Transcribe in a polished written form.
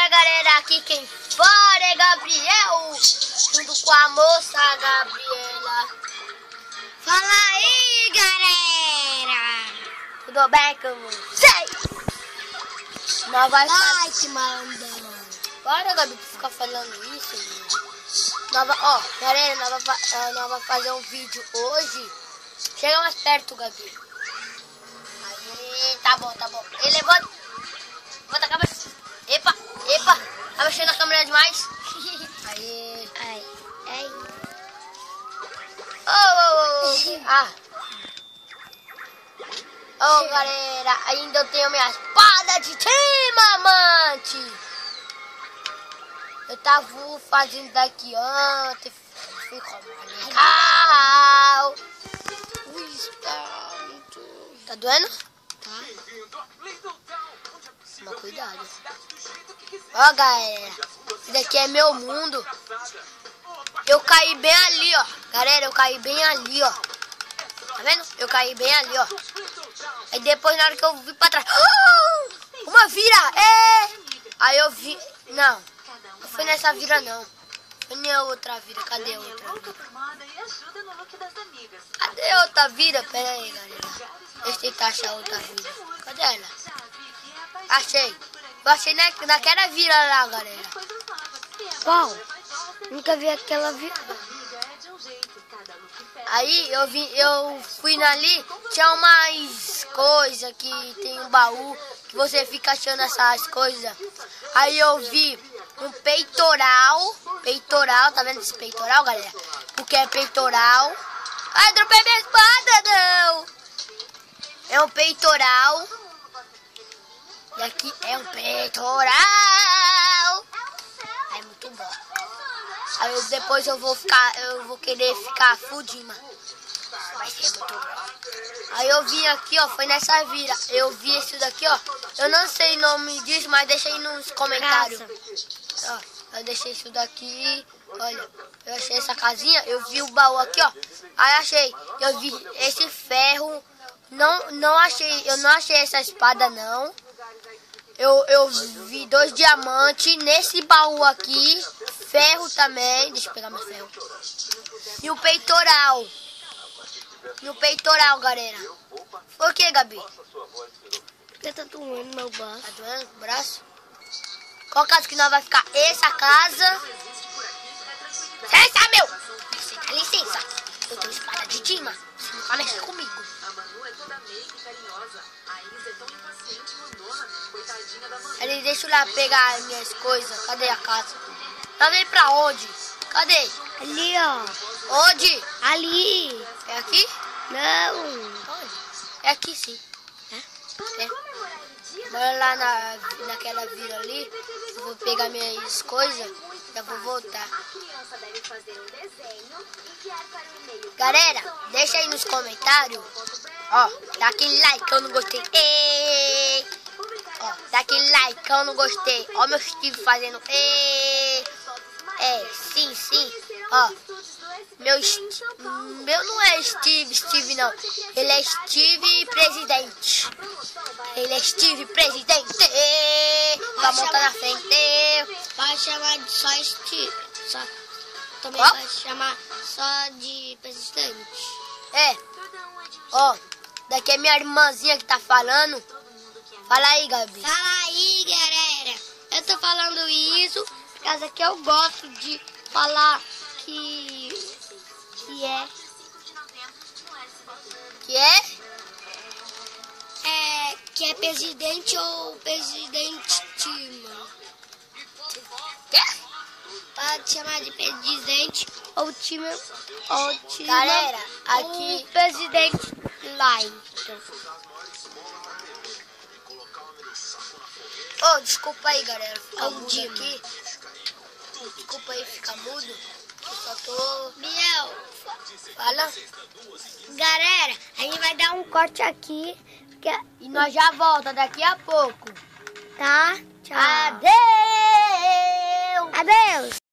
galera, aqui quem fala é Gabriel, junto com a moça Gabriela. Fala aí, galera! Tudo bem com vocês? Nós vai Ai, que malandão! Para, Gabi, tu ficar falando isso. Galera, nós vamos fazer um vídeo hoje. Chega mais perto, Gabi. Aí, tá bom. Ele levanta a cabeça. Epa, tá mexendo na câmera demais. Aí. Ai. Galera, ainda eu tenho minha espada de diamante. Eu tava fazendo daqui ontem. Fui comprar minha carro. Tá doendo? Tá. Toma cuidado. Ó, galera, esse daqui é meu mundo. Eu caí bem ali, ó. Galera, eu caí bem ali, ó. Tá vendo? Eu caí bem ali, ó. Aí depois, na hora que eu vi pra trás, uma vira! Aí eu vi... Não foi nessa vira, não. Foi nem outra vira. Cadê a outra vira? Cadê a outra vira? Pera aí, galera. Deixa eu tentar achar a outra vira. Cadê ela? Achei. Eu achei naquela vira lá, galera. Qual? Nunca vi aquela vira. Aí eu fui ali, tinha umas coisas que tem um baú, que você fica achando essas coisas. Aí eu vi um peitoral, tá vendo esse peitoral, galera? Porque é peitoral. Ai, dropei minha espada, não! É um peitoral. E aqui é um peitoral. É muito bom. Aí depois eu vou querer ficar fudima. Vai ser muito bom. Aí eu vim aqui, ó, foi nessa vira. Eu vi isso daqui, ó. Eu não sei o nome disso, mas deixa aí nos comentários. Ó, eu deixei isso daqui. Olha, eu achei essa casinha. Eu vi o baú aqui, ó. Aí achei. Eu vi esse ferro. Eu não achei essa espada, não. Eu vi 2 diamantes nesse baú aqui. Ferro também. Deixa eu pegar meu ferro. E o peitoral. Galera. Foi o que, Gabi? Porque tá doendo meu braço. Tá doendo o braço? Qual casa que nós vai ficar? Essa casa. Licença, meu! Dá licença. Eu tenho espada de Dima. Você não vai mexer comigo. Ele deixa eu lá pegar minhas coisas. Cadê a casa? Tá vendo pra onde? Cadê? Ali, ó. Onde? Ali. É aqui? Não. Onde? É aqui sim. É. Bora lá naquela vila ali. Eu vou pegar minhas coisas. Já vou voltar. Galera, deixa aí nos comentários. Ó, dá aquele like que eu não gostei. Ó, dá aquele like que eu não gostei. Ó, meu Steve fazendo. Sim. Ó, meu não é Steve não. Ele é Steve Presidente. Com a mão tá na frente. Vai chamar de só Steve. Também Ó. vai chamar só de presidente. Ó, daqui é minha irmãzinha que tá falando. Fala aí, Gabi. Fala aí, galera. Eu tô falando isso por causa que eu gosto de falar que é presidente ou presidentíssima. Quê? Pode chamar de presidente ou time Galera, ou aqui presidente lá, então. Ô, desculpa aí, galera, ficar Ô, mudo Dima. aqui. Desculpa aí ficar mudo. Eu só tô... Biel, Fala. galera, a gente vai dar um corte aqui, E nós já volta daqui a pouco. tá? Tchau. Adeus! Adeus.